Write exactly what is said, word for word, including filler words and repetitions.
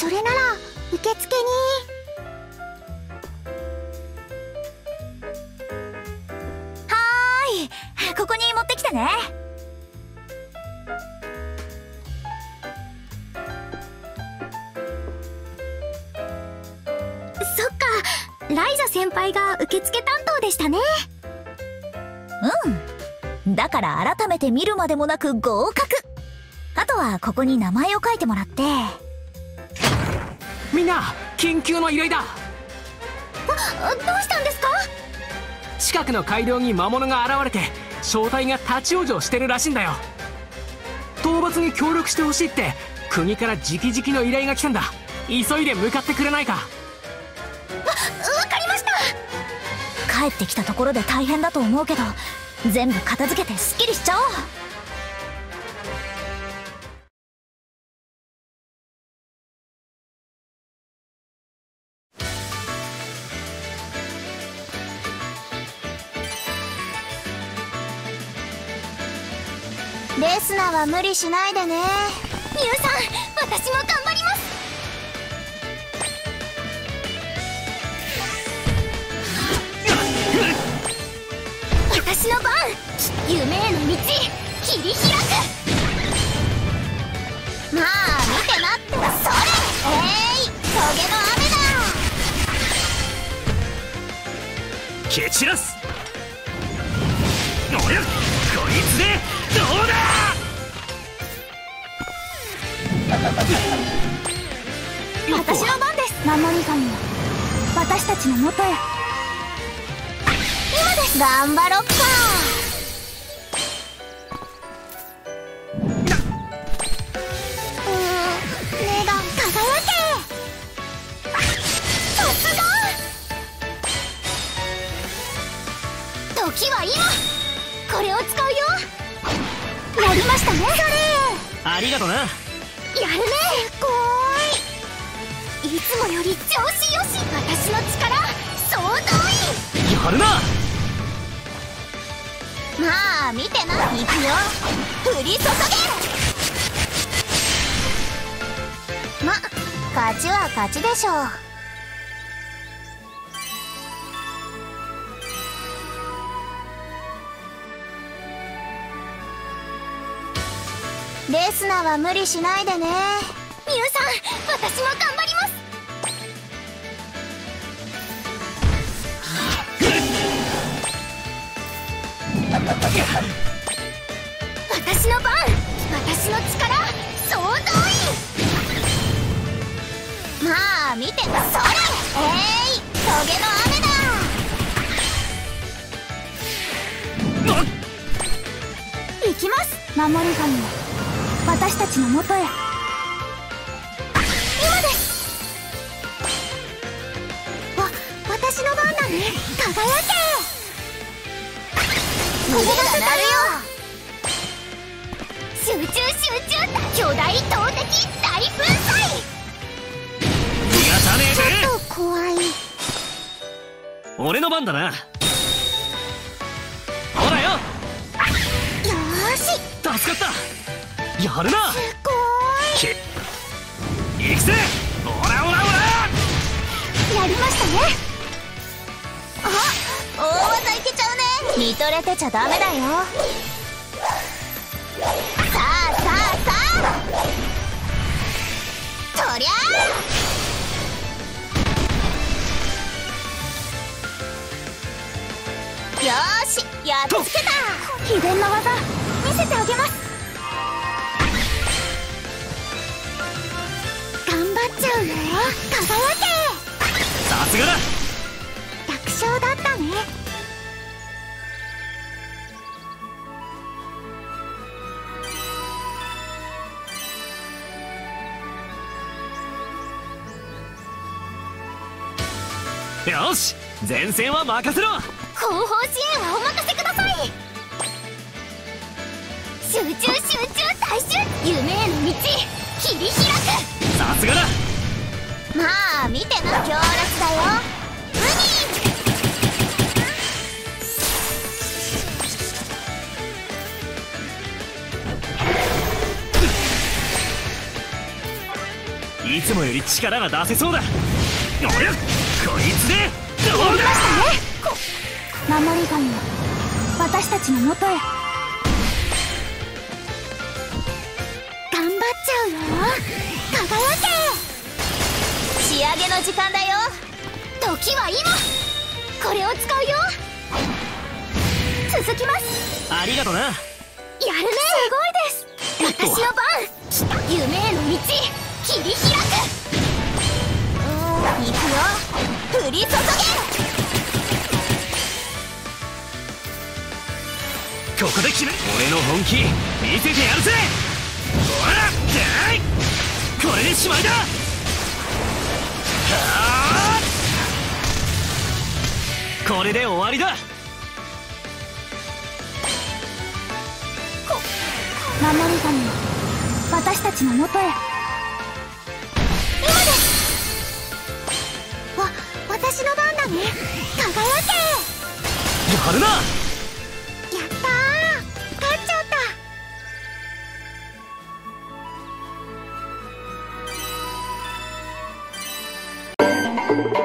それなら受付に。 はーい、ここに持ってきてね。 そっか、ライザ先輩が受付担当でしたね。 うん、だから改めて見るまでもなく合格。あとはここに名前を書いてもらって。 みんな、緊急の依頼だ。 あ、どうしたんですか？ 近くの街道に魔物が現れて正体が立ち往生してるらしいんだよ。討伐に協力してほしいって国から直々の依頼が来たんだ。急いで向かってくれないか。 わ、わかりました。 帰ってきたところで大変だと思うけど、全部片付けてすっきりしちゃおう。 レスナは無理しないでね。ミュウさん、私も頑張ります。私の番、夢への道切り開く。まあ見てなって。それ、えい、棘の雨だ。 蹴散らす。おや、こいつでどうだ。 私の番です。守り神よ、私たちのもとへ。今です。頑張ろっか。うーん、目が輝け。さすが。時は今。これを使うよ。やりましたね。それ、 ありがとな。 やるね。こーい。いつもより調子よし。私の力総動員。 やるな。 まあ見てな。行くよ。降り注げ。ま、勝ちは勝ちでしょう。レスナは無理しないでね。ミュウさん、私も頑張ります。私の番、私の力総動員。まあ見てな。それ、えい、棘の雨だ。行きます。守り神よ、私たちのもとへ。今です。わ、私の番だね。輝け。これが当たるよ。集中集中。巨大投擲大粉砕。 逃がさねえぜ。 ちょっと怖い。 俺の番だな。ほらよ。 よーし、 助かった。やるな。 すごーい。 行くぜ。オラオラオラ。 やりましたね。あ、大技いけちゃうね。見とれてちゃダメだよ。さあさあさあ、とりゃあ。よーし、やっつけた。秘伝の技見せてあげます。頑張っちゃうよ。輝け。 さすがだ。 楽勝だったね。 よし、前線は任せろ。 後方支援はお任せください。集中集中大集。夢への道切り開く。 さすがだ。 まあ見てな。強烈だよ。ウニ。 いつもより力が出せそうだ。おりゃ、こいつでどうだ。 守り神は私たちのもとへ。頑張っちゃうよ、輝け。 仕上げの時間だよ。 時は今。これを使うよ。続きます。 ありがとな。 やるね。すごいです。私の番。夢への道切り開く。 行くよ。降り注げ。 ここで決める。俺の本気見せてやるぜ。ほら、だいこれでしまいだ。はあ、これで終わりだ。 守り神は私たちのもとへ。今です。わ、私の番だね。輝け。 やるな。 やったー、勝っちゃった。